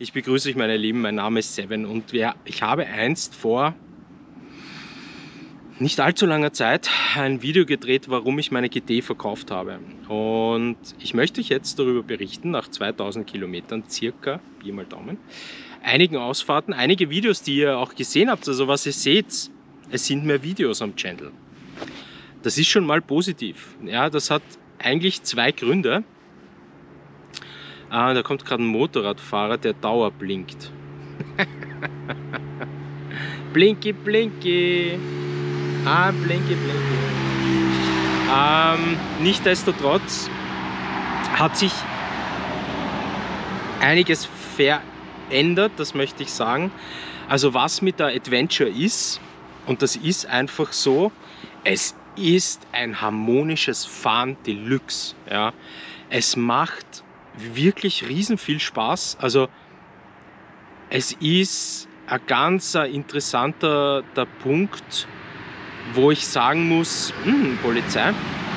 Ich begrüße euch, meine Lieben, mein Name ist Seven und ich habe einst vor nicht allzu langer Zeit ein Video gedreht, warum ich meine GT verkauft habe. Und ich möchte euch jetzt darüber berichten, nach 2000 Kilometern circa, Pi mal Daumen, einigen Ausfahrten, einige Videos, die ihr auch gesehen habt, also was ihr seht, es sind mehr Videos am Channel. Das ist schon mal positiv. Ja, das hat eigentlich zwei Gründe. Da kommt gerade ein Motorradfahrer, der dauerblinkt. Blinky, blinky. Blinky, blinky. Nichtsdestotrotz hat sich einiges verändert, das möchte ich sagen. Also was mit der Adventure ist, und das ist einfach so, es ist ein harmonisches Fahren Deluxe. Ja. Es macht wirklich riesen viel Spaß. Also es ist ein ganz interessanter Punkt, wo ich sagen muss, Polizei,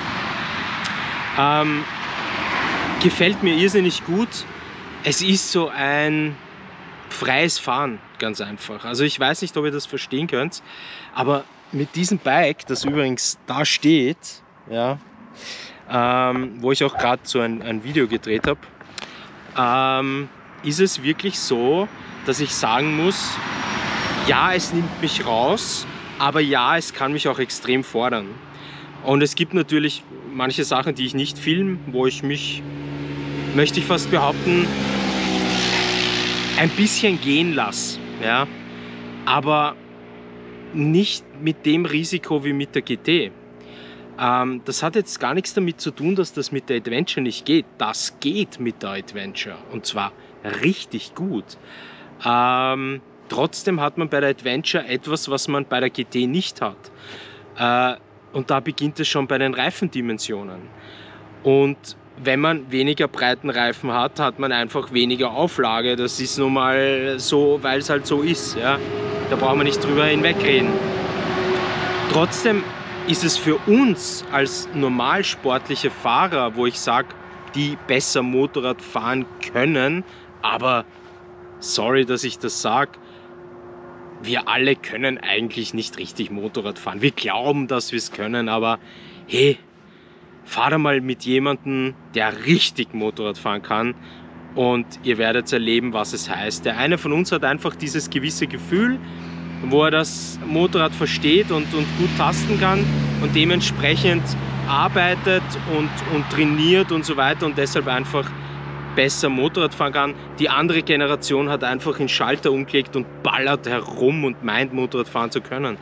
gefällt mir irrsinnig gut. Es ist so ein freies Fahren, ganz einfach. Also ich weiß nicht, ob ihr das verstehen könnt, aber mit diesem Bike, das übrigens da steht, ja, wo ich auch gerade so ein Video gedreht habe, ist es wirklich so, dass ich sagen muss, ja, es nimmt mich raus, aber ja, es kann mich auch extrem fordern. Und es gibt natürlich manche Sachen, die ich nicht filme, wo ich mich, möchte ich fast behaupten, ein bisschen gehen lasse. Ja? Aber nicht mit dem Risiko wie mit der GT. Das hat jetzt gar nichts damit zu tun, dass das mit der Adventure nicht geht. Das geht mit der Adventure und zwar richtig gut. Trotzdem hat man bei der Adventure etwas, was man bei der GT nicht hat. Und da beginnt es schon bei den Reifendimensionen. Und wenn man weniger breiten Reifen hat, hat man einfach weniger Auflage. Das ist nun mal so, weil es halt so ist. Ja? Da brauchen wir nicht drüber hinwegreden. Trotzdem ist es für uns als normalsportliche Fahrer, wo ich sage, die besser Motorrad fahren können, aber sorry, dass ich das sage, wir alle können eigentlich nicht richtig Motorrad fahren. Wir glauben, dass wir es können, aber hey, fahr da mal mit jemandem, der richtig Motorrad fahren kann und ihr werdet erleben, was es heißt. Der eine von uns hat einfach dieses gewisse Gefühl, wo er das Motorrad versteht und gut tasten kann und dementsprechend arbeitet und trainiert und so weiter und deshalb einfach besser Motorrad fahren kann. Die andere Generation hat einfach den Schalter umgelegt und ballert herum und meint, Motorrad fahren zu können.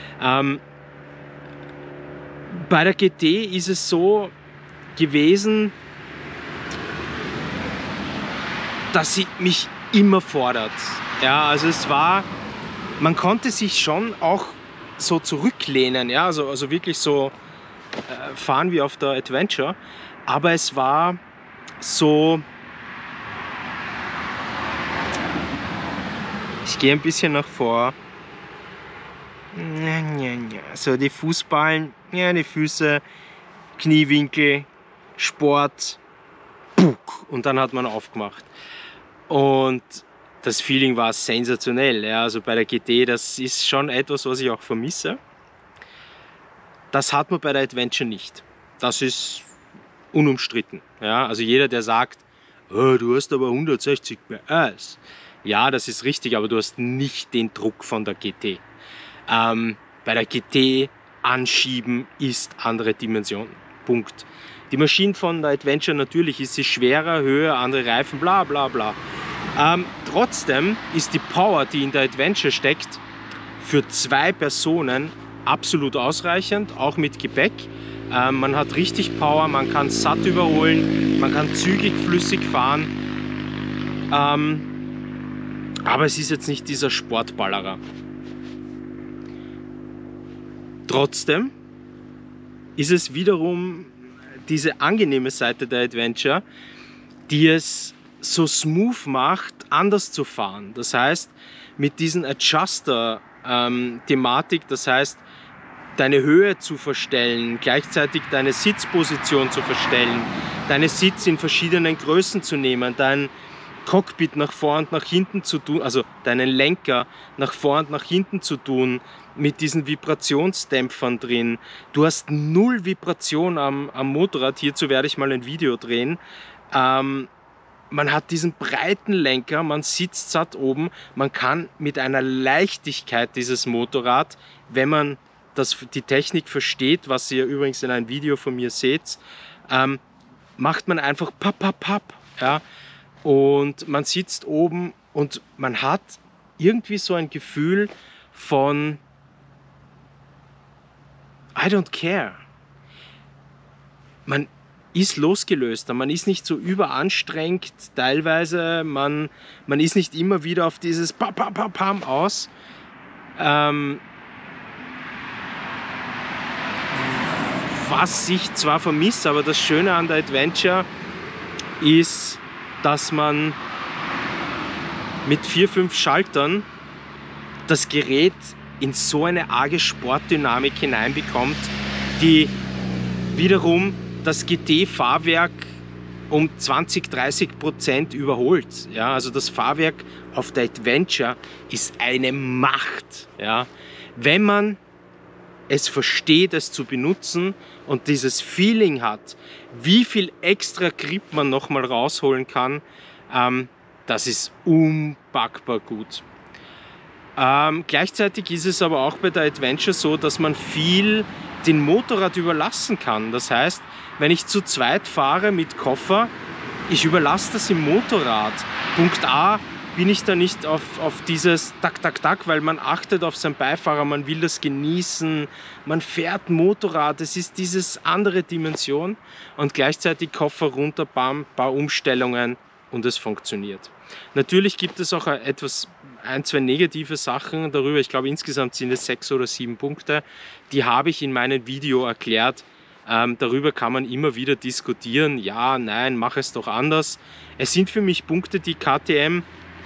Bei der GT ist es so gewesen, dass sie mich immer fordert. Ja, also es war, man konnte sich schon auch so zurücklehnen, ja, also wirklich so fahren wie auf der Adventure, aber es war so, ich gehe ein bisschen nach vor, so die Fußballen, ja, die Füße, Kniewinkel, Sport, Puck, und dann hat man aufgemacht. Und das Feeling war sensationell. Ja, also bei der GT, das ist schon etwas, was ich auch vermisse. Das hat man bei der Adventure nicht. Das ist unumstritten. Ja, also jeder, der sagt, oh, du hast aber 160 PS. Ja, das ist richtig, aber du hast nicht den Druck von der GT. Bei der GT anschieben ist andere Dimension. Punkt. Die Maschine von der Adventure, natürlich ist sie schwerer, höher, andere Reifen, bla bla bla. Trotzdem ist die Power, die in der Adventure steckt, für 2 Personen absolut ausreichend, auch mit Gepäck. Man hat richtig Power, man kann satt überholen, man kann zügig, flüssig fahren. Aber es ist jetzt nicht dieser Sportballerer. Trotzdem ist es wiederum diese angenehme Seite der Adventure, die es so smooth macht, anders zu fahren. Das heißt, mit diesen Adjuster-Thematik, das heißt, deine Höhe zu verstellen, gleichzeitig deine Sitzposition zu verstellen, deine Sitz in verschiedenen Größen zu nehmen, dein Cockpit nach vor und nach hinten zu tun, also deinen Lenker nach vor und nach hinten zu tun, mit diesen Vibrationsdämpfern drin. Du hast null Vibration am Motorrad. Hierzu werde ich mal ein Video drehen. Man hat diesen breiten Lenker, man sitzt satt oben, man kann mit einer Leichtigkeit dieses Motorrad, wenn man die Technik versteht, was ihr übrigens in einem Video von mir seht, macht man einfach papp, papp, papp. Ja? Und man sitzt oben und man hat irgendwie so ein Gefühl von I don't care. Man ist losgelöster, man ist nicht so überanstrengt teilweise, man ist nicht immer wieder auf dieses Pam, Pam, Pam, Pam aus. Was ich zwar vermisse, aber das Schöne an der Adventure ist, dass man mit 4, 5 Schaltern das Gerät in so eine arge Sportdynamik hineinbekommt, die wiederum das GT-Fahrwerk um 20–30% überholt. Ja, also das Fahrwerk auf der Adventure ist eine Macht. Ja. Wenn man es versteht, es zu benutzen und dieses Feeling hat, wie viel extra Grip man nochmal rausholen kann, das ist unpackbar gut. Gleichzeitig ist es aber auch bei der Adventure so, dass man viel den Motorrad überlassen kann. Das heißt, wenn ich zu zweit fahre mit Koffer, ich überlasse das im Motorrad. Punkt A, bin ich da nicht auf dieses Tak, Tak, Tak, weil man achtet auf seinen Beifahrer, man will das genießen, man fährt Motorrad, es ist diese andere Dimension und gleichzeitig Koffer runter, bam, paar Umstellungen und es funktioniert. Natürlich gibt es auch ein, zwei negative Sachen darüber. Ich glaube, insgesamt sind es 6 oder 7 Punkte. Die habe ich in meinem Video erklärt. Darüber kann man immer wieder diskutieren. Ja, nein, mach es doch anders. Es sind für mich Punkte, die KTM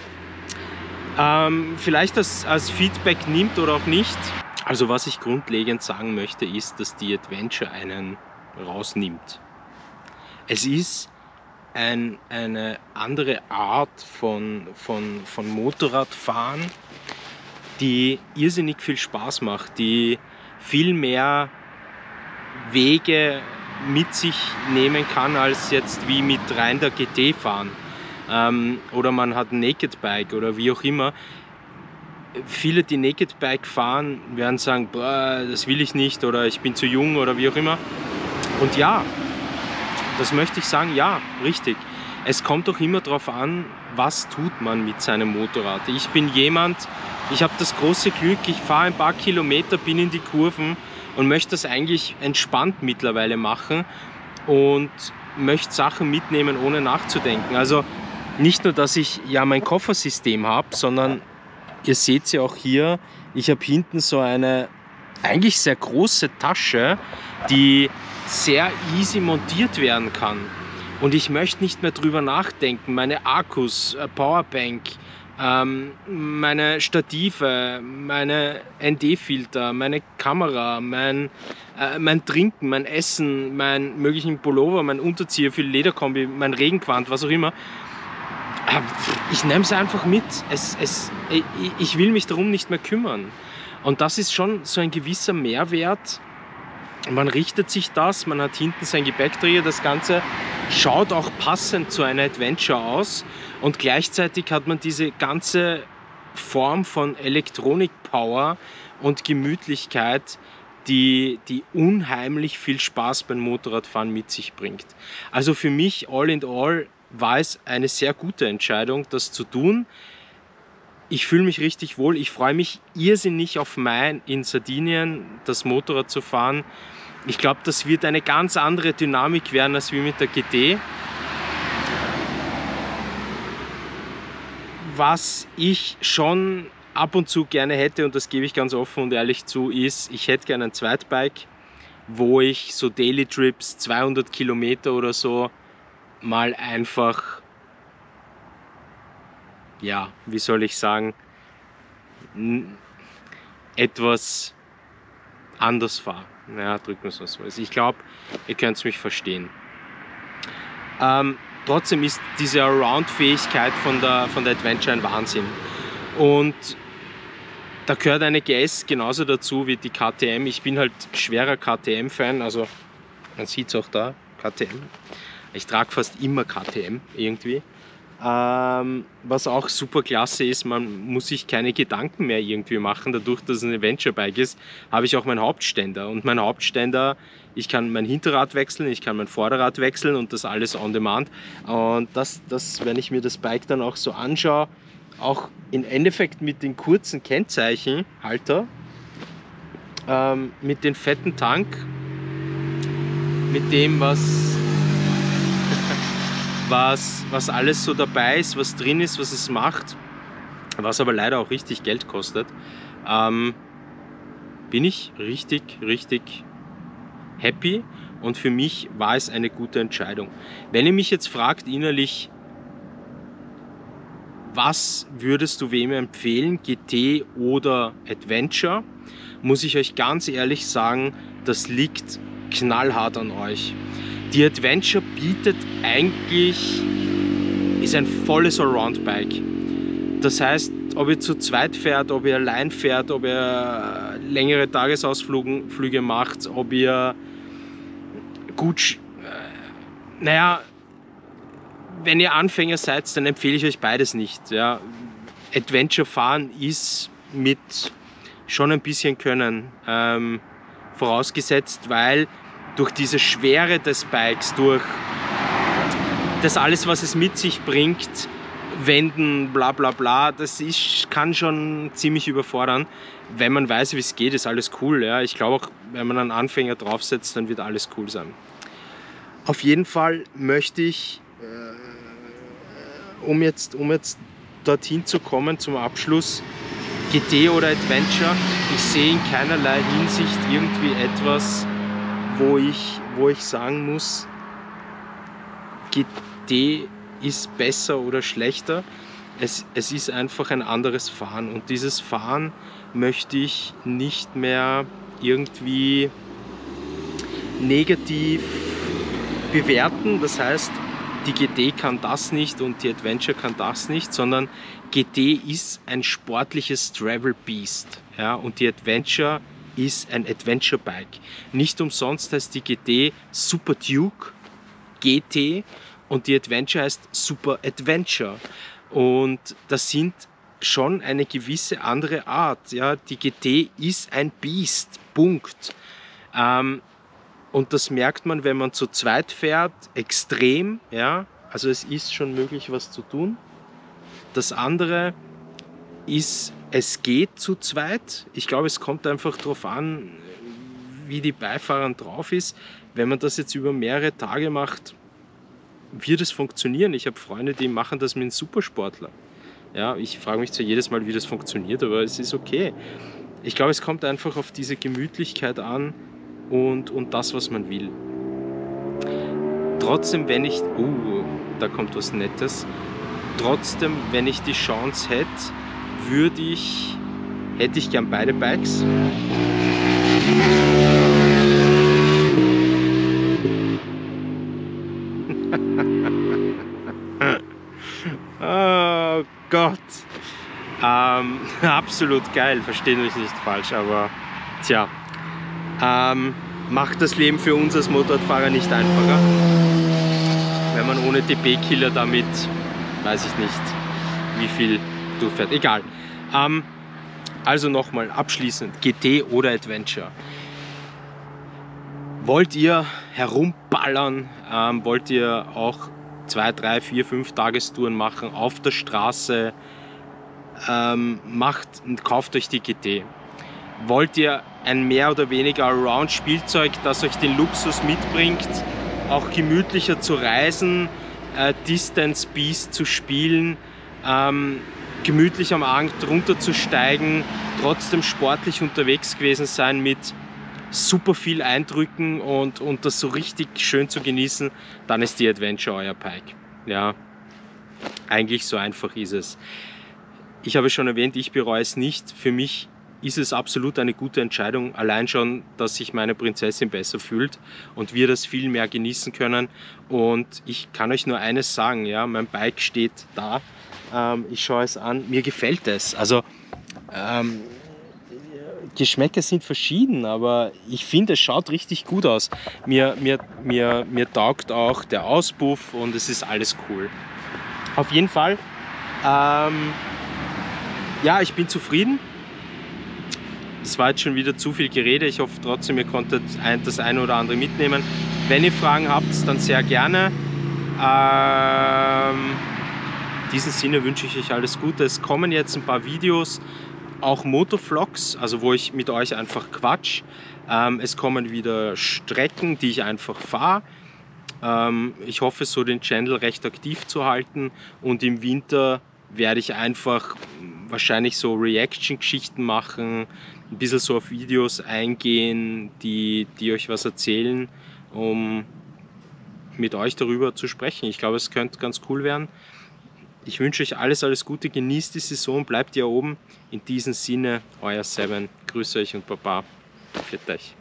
vielleicht als Feedback nimmt oder auch nicht. Also was ich grundlegend sagen möchte, ist, dass die Adventure einen rausnimmt. Es ist eine andere Art von Motorradfahren, die irrsinnig viel Spaß macht, die viel mehr Wege mit sich nehmen kann, als jetzt wie mit rein der GT fahren. Oder man hat ein Naked Bike oder wie auch immer. Viele, die Naked Bike fahren, werden sagen, boah, das will ich nicht oder ich bin zu jung oder wie auch immer. Und ja, das möchte ich sagen, ja, richtig. Es kommt doch immer darauf an, was tut man mit seinem Motorrad. Ich bin jemand, ich habe das große Glück, ich fahre ein paar Kilometer, bin in die Kurven und möchte das eigentlich entspannt mittlerweile machen und möchte Sachen mitnehmen, ohne nachzudenken. Also nicht nur, dass ich ja mein Koffersystem habe, sondern ihr seht ja auch hier, ich habe hinten so eine eigentlich sehr große Tasche, die sehr easy montiert werden kann. Und ich möchte nicht mehr drüber nachdenken. Meine Akkus, Powerbank, meine Stative, meine ND-Filter, meine Kamera, mein Trinken, mein Essen, meinen möglichen Pullover, mein Unterzieher für Lederkombi, mein Regenquant, was auch immer. Ich nehme es einfach mit. Ich will mich darum nicht mehr kümmern. Und das ist schon so ein gewisser Mehrwert. Man richtet sich das, man hat hinten sein Gepäckträger, das Ganze schaut auch passend zu einer Adventure aus und gleichzeitig hat man diese ganze Form von Elektronik-Power und Gemütlichkeit, die unheimlich viel Spaß beim Motorradfahren mit sich bringt. Also für mich, all in all, war es eine sehr gute Entscheidung, das zu tun. Ich fühle mich richtig wohl, ich freue mich irrsinnig auf Mai in Sardinien, das Motorrad zu fahren. Ich glaube, das wird eine ganz andere Dynamik werden als wie mit der GT. Was ich schon ab und zu gerne hätte, und das gebe ich ganz offen und ehrlich zu, ist, ich hätte gerne ein Zweitbike, wo ich so Daily Trips, 200 Kilometer oder so, mal einfach, ja, wie soll ich sagen, etwas anders fahre. Ja, drücken wir es mal so. Also ich glaube, ihr könnt es mich verstehen. trotzdem ist diese Allround-Fähigkeit von der Adventure ein Wahnsinn. Und da gehört eine GS genauso dazu wie die KTM. Ich bin halt schwerer KTM-Fan, also man sieht es auch da, KTM. Ich trage fast immer KTM irgendwie. Was auch super klasse ist, man muss sich keine Gedanken mehr irgendwie machen. Dadurch, dass es ein Adventure-Bike ist, habe ich auch meinen Hauptständer. Und mein Hauptständer, ich kann mein Hinterrad wechseln, ich kann mein Vorderrad wechseln und das alles on demand. Und das, wenn ich mir das Bike dann auch so anschaue, auch im Endeffekt mit den kurzen Kennzeichenhalter, mit dem fetten Tank, mit dem, was alles so dabei ist, was drin ist, was es macht, was aber leider auch richtig Geld kostet, bin ich richtig happy und für mich war es eine gute Entscheidung. Wenn ihr mich jetzt fragt innerlich, was würdest du wem empfehlen, GT oder Adventure, muss ich euch ganz ehrlich sagen, das liegt knallhart an euch. Die Adventure bietet eigentlich, ist ein volles Allround-Bike. Das heißt, ob ihr zu zweit fährt, ob ihr allein fährt, ob ihr längere Tagesausflüge macht, ob ihr gut, wenn ihr Anfänger seid, dann empfehle ich euch beides nicht. Ja. Adventure fahren ist mit schon ein bisschen Können vorausgesetzt, weil durch diese Schwere des Bikes, durch das alles, was es mit sich bringt, Wenden, bla bla bla, kann schon ziemlich überfordern. Wenn man weiß, wie es geht, ist alles cool. Ja. Ich glaube auch, wenn man einen Anfänger draufsetzt, dann wird alles cool sein. Auf jeden Fall möchte ich, um jetzt dorthin zu kommen zum Abschluss, GT oder Adventure, ich sehe in keinerlei Hinsicht irgendwie etwas, wo ich sagen muss, GT ist besser oder schlechter. Es ist einfach ein anderes Fahren und dieses Fahren möchte ich nicht mehr irgendwie negativ bewerten. Das heißt, die GT kann das nicht und die Adventure kann das nicht, sondern GT ist ein sportliches Travel Beast, ja, und die Adventure ist ein Adventure Bike. Nicht umsonst heißt die GT Super Duke GT und die Adventure heißt Super Adventure. Und das sind schon eine gewisse andere Art. Ja. Die GT ist ein Biest, Punkt. Und das merkt man, wenn man zu zweit fährt, extrem. Ja. Also es ist schon möglich, was zu tun. Das andere ist, es geht zu zweit. Ich glaube, es kommt einfach darauf an, wie die Beifahrerin drauf ist. Wenn man das jetzt über mehrere Tage macht, wird es funktionieren. Ich habe Freunde, die machen das mit einem Supersportler. Ja, ich frage mich zwar jedes Mal, wie das funktioniert, aber es ist okay. Ich glaube, es kommt einfach auf diese Gemütlichkeit an und das, was man will. Trotzdem, wenn ich... da kommt was Nettes. Trotzdem, wenn ich die Chance hätte, hätte ich gern beide Bikes. Oh Gott. Absolut geil, versteht mich nicht falsch, aber tja, macht das Leben für uns als Motorradfahrer nicht einfacher. Wenn man ohne DP-Killer damit, weiß ich nicht, wie viel durchfährt. Egal. Also nochmal abschließend, GT oder Adventure. Wollt ihr herumballern? Wollt ihr auch 2, 3, 4, 5 Tagestouren machen auf der Straße? Kauft euch die GT. Wollt ihr ein mehr oder weniger Allround-Spielzeug, das euch den Luxus mitbringt, auch gemütlicher zu reisen, Distance Beast zu spielen, gemütlich am Abend runterzusteigen, trotzdem sportlich unterwegs gewesen sein mit super viel Eindrücken und das so richtig schön zu genießen, dann ist die Adventure euer Bike. Ja, eigentlich so einfach ist es. Ich habe schon erwähnt, ich bereue es nicht. Für mich ist es absolut eine gute Entscheidung. Allein schon, dass sich meine Prinzessin besser fühlt und wir das viel mehr genießen können. Und ich kann euch nur eines sagen, ja, mein Bike steht da. Ich schaue es an, mir gefällt es. Also Geschmäcker sind verschieden, aber ich finde, es schaut richtig gut aus. Mir taugt auch der Auspuff und es ist alles cool. Auf jeden Fall, ja, ich bin zufrieden. Es war jetzt schon wieder zu viel Gerede. Ich hoffe trotzdem, ihr konntet das eine oder andere mitnehmen. Wenn ihr Fragen habt, dann sehr gerne. In diesem Sinne wünsche ich euch alles Gute. Es kommen jetzt ein paar Videos, auch Motovlogs, also wo ich mit euch einfach quatsch. Es kommen wieder Strecken, die ich einfach fahre. Ich hoffe, so den Channel recht aktiv zu halten, und im Winter werde ich einfach wahrscheinlich so Reaction-Geschichten machen, ein bisschen so auf Videos eingehen, die euch was erzählen, um mit euch darüber zu sprechen. Ich glaube, es könnte ganz cool werden. Ich wünsche euch alles Gute, genießt die Saison, bleibt hier oben. In diesem Sinne, euer Seven, grüße euch und Baba, pfiat euch.